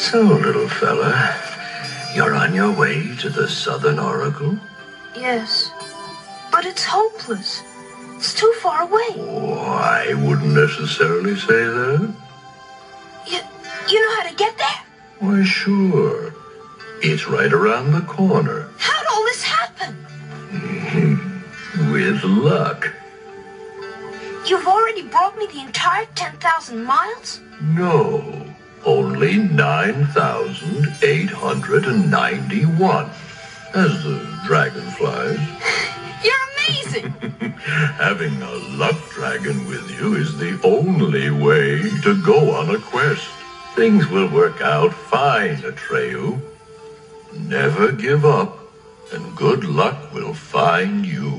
So, little fella, you're on your way to the Southern Oracle? Yes, but it's hopeless. It's too far away. Oh, I wouldn't necessarily say that. You know how to get there? Why, sure. It's right around the corner. How'd all this happen? With luck. You've already brought me the entire 10,000 miles? No, only 9,891, as the dragon flies. You're amazing! Having a luck dragon with you is the only way to go on a quest. Things will work out fine, Atreyu. Never give up, and good luck will find you.